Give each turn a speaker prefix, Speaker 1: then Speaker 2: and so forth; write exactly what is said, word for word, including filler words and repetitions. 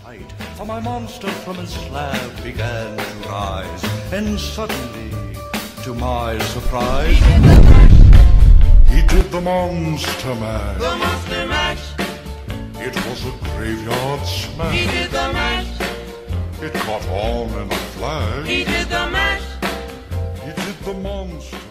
Speaker 1: sight, for my monster from his slab began to rise, and suddenly, to my surprise,
Speaker 2: He did the mash,
Speaker 1: he did the monster mash.
Speaker 2: the monster mash.
Speaker 1: It was a graveyard smash.
Speaker 2: He did the mash,
Speaker 1: It caught on in a flash.
Speaker 2: he did the mash.
Speaker 1: He did the monster